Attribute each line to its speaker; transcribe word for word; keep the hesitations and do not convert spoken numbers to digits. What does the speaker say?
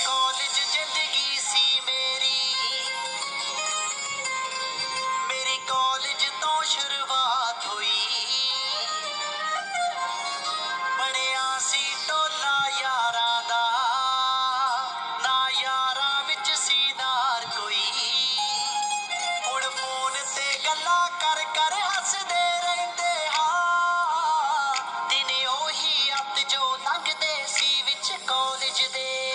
Speaker 1: College ਜ਼ਿੰਦਗੀ ਸੀ ਮੇਰੀ, ਮੇਰੀ ਕਾਲਜ ਤੋਂ ਸ਼ੁਰੂਆਤ ਹੋਈ। ਬਣਿਆ ਸੀ ਟੋਲਾ ਯਾਰਾਂ ਦਾ, ਨਾ ਯਾਰਾਂ ਵਿੱਚ ਸੀ ਨਾਰ ਕੋਈ। ਹੁਣ ਫੋਨ ਤੇ ਗੱਲਾਂ ਕਰ ਕਰ ਹੱਸਦੇ ਰਹਿੰਦੇ ਹਾਂ, ਦਿਨ ਉਹੀ ਅੱਤ ਜੋ ਲੰਘਦੇ ਸੀ ਵਿੱਚ ਕਾਲਜ ਦੇ।